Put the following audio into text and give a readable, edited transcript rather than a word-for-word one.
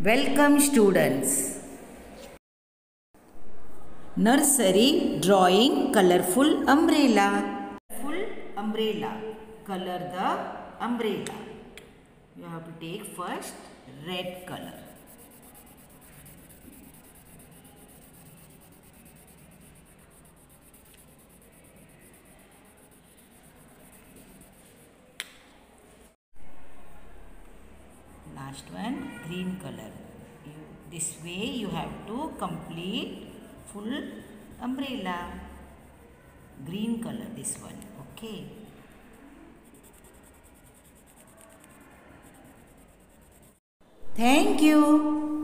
Welcome students. Nursery drawing colorful umbrella. Full umbrella. Color the umbrella. You have to take first red color. Last one green color. This way you have to complete full umbrella. Green color this one. Okay. Thank you.